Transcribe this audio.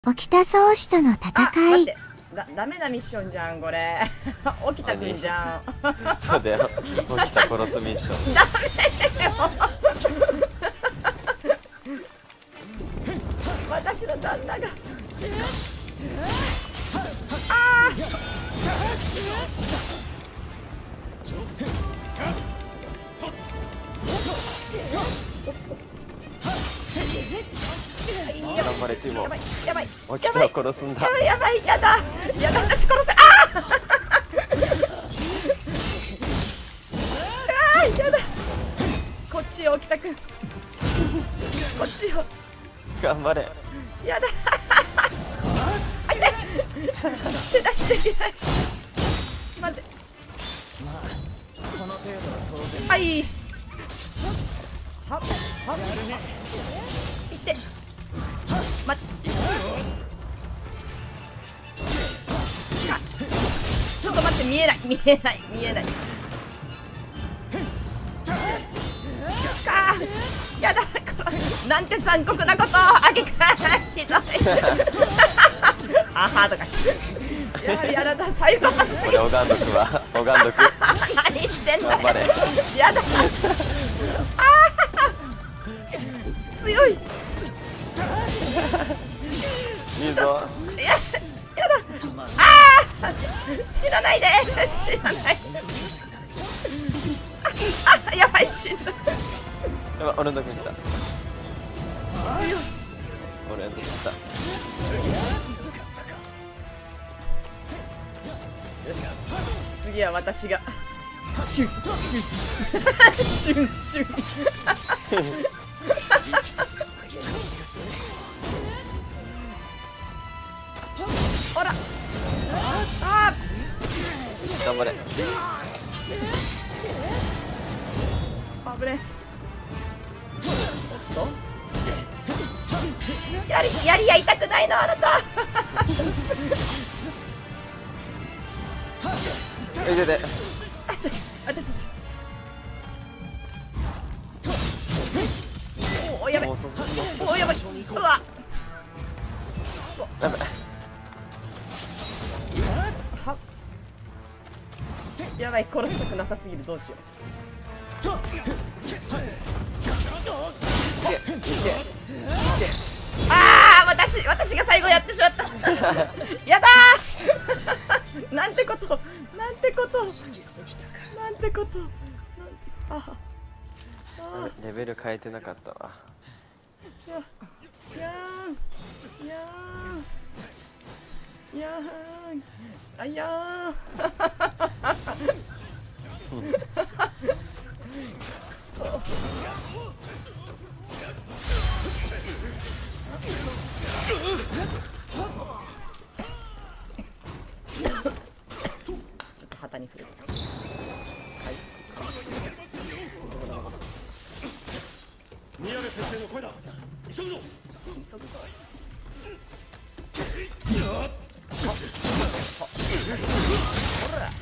沖田総司との戦い。 待って、ダメなミッションじゃんこれ。沖田くんじゃん。 そうだよ、沖田殺すミッション。 ダメよ。私の旦那が。ああ。 頑張れティモ。 やばい沖田を殺すんだ。 やばいやだ私殺せ。ああやだ。こっちよ沖田くん、こっちよ。 頑張れ。 やだ。あいて、手出しできない。待って、はい、はっいって、待って、ちょっと待って、見えないかー、やだ、なんて残酷なことをあげかひどい。あはとかやだ、最後まずすぎる。 オガンドクはオガンドク何してんだよ。 頑張れ。 やだ。あー強い。 いいぞ。 やだ。ああ死なないで。あ、やばい、死んだ。 やばい、俺のとこに来た。俺のとこに来た。 よし、次は私がシュンシュンシュンほら、あー頑張れ。 危ねえ。おっと、やりや痛くないのあなた。 いてて。 おお、やばい。おお、やばい。うわ。 やばい。 は。やばい、殺したくなさすぎる、どうしよう。ああ、私が最後やってしまった。やだー。なんてこと。 レベル変えてなかったわ。 やそうちょっと旗に触れてた。はい、 宮部先生の声だ。急ぐぞ。 急ぐぞ。ほら。